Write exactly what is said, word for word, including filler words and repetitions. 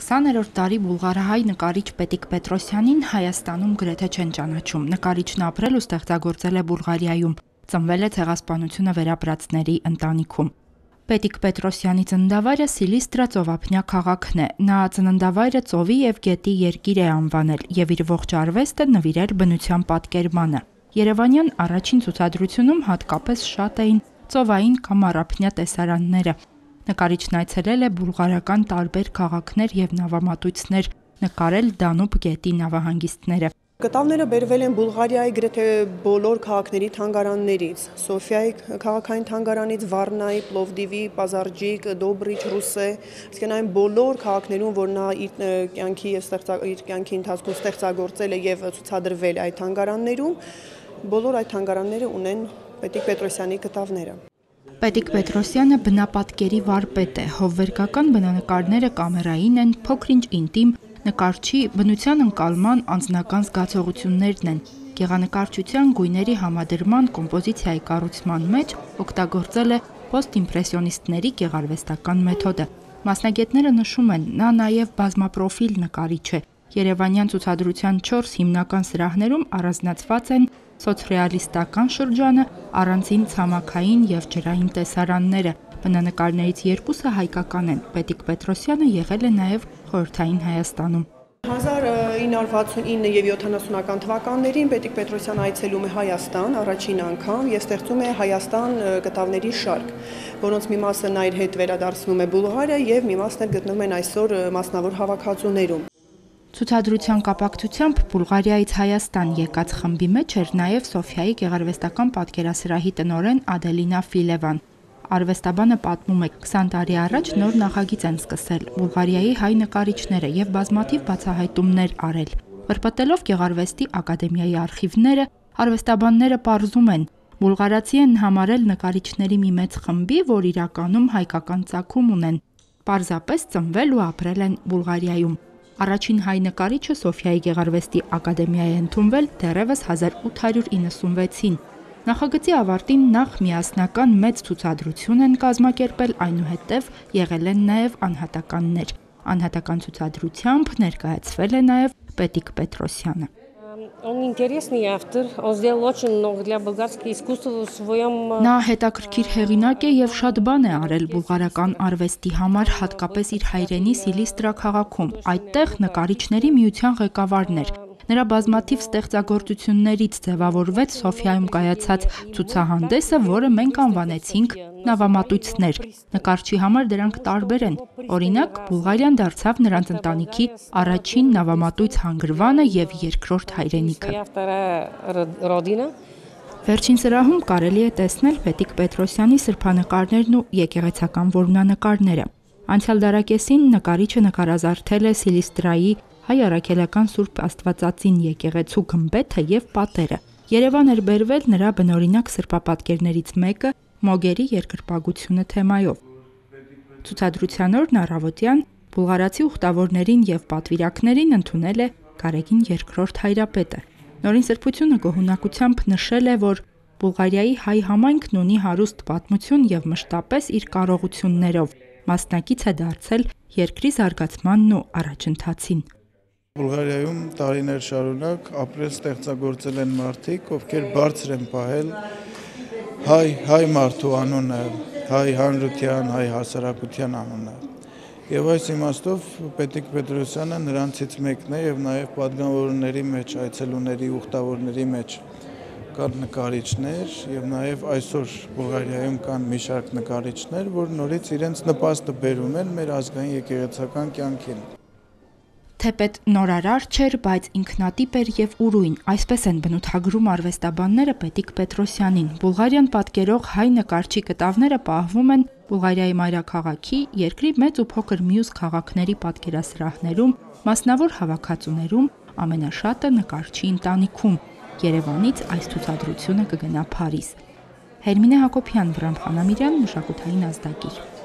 քսաներորդ դարի բուլղարահայ նկարիչ Պետիկ Պետրոսյանին Հայաստանում գրեթե չեն ճանաչում։ Նկարիչն ապրել ու ստեղծագործել է Բուլղարիայում, ծնվել է ցեղասպանությունը վերապրածների ընտանիքում։ Պետիկ Պետրոսյանի ծննդավայրը Սիլիստրա ծովափնյա քաղաքն է։ Նա ծննդավայրը ծովի եւ գետի երկիր է անվանել եւ իր ողջ արվեստը նվիրել բնության պատկերմանը։ Երևանյան առաջին ցուցադրությունում հատկապես շատ էին ծովային կամ առափնյա տեսարանները։ Նկարիչն այցելել է բուլղարական տարբեր քաղաքներ եւ նավամատույցներ, նկարել Դանուբ գետի նավահանգիստները։ Կտավները բերվել են Բուլղարիայի գրեթե բոլոր քաղաքների թանգարաններից, Սոֆիայի քաղաքային թանգարանից, Վառնայի, Պլովդիվի, Պազարջիկ, Դոբրիչ, Ռուսե, այսինքն այն բոլոր քաղաքներում, որ նա իր կյանքի իր կյանքի ընթացքում ստեղծագործել է եւ ցուցադրվել այդ թանգարաններում, բոլոր այդ թանգարանները ունեն Պետիկ Պետրոսյանի կտավները։ Պետիկ Պետրոսյանը բնապատկերի վարպետ է, հովվերգական բնանկարները կամերային են, փոքր-ինչ ինտիմ, նկարչի բնության ընկալման անձնական զգացողություններն են։ Գեղանկարչության գույների համադրման կոմպոզիցիայի կառուցման մեջ օգտագործել է պոստիմպրեսիոնիստների գեղարվեստական մեթոդը։ Մասնագետները նշում են, նա նաև բազմապրոֆիլ նկարիչ է։ Երևանյան ցուցադրության չորս հիմնական սրահներում առանձնացված են սոցռեալիստական շրջանը, առանձին ցամաքային եւ ջրային տեսարանները։ Բնանկարներից երկուսը հայկական են։ Պետիկ Պետրոսյանը եղել է նաև խորհրդային Հայաստանում։ հազար ինը հարյուր վաթսունինը եւ յոթանասունական թվականներին Պետիկ Պետրոսյանը այցելում է Հայաստան առաջին անգամ եւ ստեղծում է Հայաստան կտավների շարք, որոնց մի մասը նա իր հետ վերադարձնում է Բուլղարիա եւ մի մասն էլ գտնվում են այսօր մասնավոր հավաքածուներում։ Ցուցադրության կապակցությամբ Բուլղարիայից Հայաստան եկած խմբի մեջ էր նաև Սոֆիայի գեղարվեստական պատկերասրահի տնօրեն Ադելինա Ֆիլևան։ Արվեստաբանը պատմում է, քսան տարի առաջ նոր նախագիծ են սկսել Բուլղարիայի հայ նկարիչները եւ բազմաթիվ բացահայտումներ արել։ Վրպտելով գեղարվեստի ակադեմիայի արխիվները, արվեստաբանները պարզում են, բուլղարացի են համարել նկարիչների մի մեծ խմբի, որ իրականում հայկական ծագում ունեն, պարզապես ծնվել ու ապրել են Բուլղարիայում։ Առաջին հայ նկարիչը Սոֆիայի գեղարվեստի ակադեմիայի ընդունվել դեռևս հազար ութ հարյուր իննսունվեցին։ Նախագծի ավարտին նախ միասնական մեծ ցուցադրություն են կազմակերպել, այնուհետև եղել են նաև անհատականներ։ Անհատական ցուցադրությամբ ներկայացվել է նաև Պետիկ Պետրոսյանը։ Он интересный автор, он сделал очень много для болгарского искусства в своем. Նա հետաքրքիր հեղինակ է եւ շատ բան է արել բուլղարական արվեստի համար, հատկապես իր հայրենի Սիլիստրա քաղաքում։ Այդտեղ նկարիչների միության ղեկավարն էր։ Նրա բազմաթիվ ստեղծագործություններից ձևավորվեց Սոֆիայում կայացած ցուցահանդեսը, որը մենք անվանեցինք նավամատույցներ։ Նկարչի համար դրանք տարբեր են։ Օրինակ, Բուլղարիան դարձավ նրանց ընտանիքի առաջին նավամատույց հանգրվանը եւ երկրորդ հայրենիքը։ Վերջին սրահում կարելի է տեսնել Պետիկ Պետրոսյանի սրբանկարներն ու եկեղեցական որմնանկարները։ Անցյալ դարակեսին նկարիչը նկարազարդել է Սիլիստրայի հայ առաքելական Սուրբ Աստվածածին եկեղեցու գմբեթը եւ պատերը։ Երևան էր բերվել նրա բնօրինակ սրբապատկերներից մեկը Մոգերի երկրպագությունը թեմայով։ Ցուցադրության օրն առավոտյան բուլղարացի ուխտավորներին եւ պատվիրակներին ընդունել է Գարեգին երկրորդ հայրապետը։ Նորին սրբությունը գոհունակությամբ նշել է, որ Բուլղարիայի հայ համայնքն ունի հարուստ պատմություն եւ մշտապես իր կարողություններով մասնակից է դարձել երկրի զարգացմանն ու առաջընթացին։ Բուլղարիայում տարիներ շարունակ ապրել ստեղծագործել են մարդիկ, ովքեր բարձր են պահել հայ հայ մարդու անունը, հայ հանրության, հայ հասարակության անունը։ Եվ այս իմաստով Պետիկ Պետրոսյանը նրանցից մեկն է եւ նաեւ պատգամավորների մեջ, այցելուների, ուխտավորների մեջ կան նկարիչներ եւ նաեւ այսօր Բուլղարիայում կան մի շարք նկարիչներ, որ նորից իրենց նպաստը բերում են մեր ազգային եկեղեցական կյանքին։ Թեպետ նորարար չէր, բայց ինքնատիպ էր եւ ուրույն, այսպես են բնութագրում արվեստաբանները Պետիկ Պետրոսյանին։ Բուլղարիան պատկերող հայ նկարչի կտավները պահվում են Բուլղարիայի մայրաքաղաքի, երկրի մեծ ու փոքր մյուս քաղաքների պատկերասրահներում, մասնավոր հավաքածուներում, ամենաշատը նկարչի ընտանիքում։ Երևանից այս ցուցադրությունը կգնա Փարիզ։ Հերմինե Հակոբյան, Վրամ Խանամիրյան, մշակութային ազդագիր։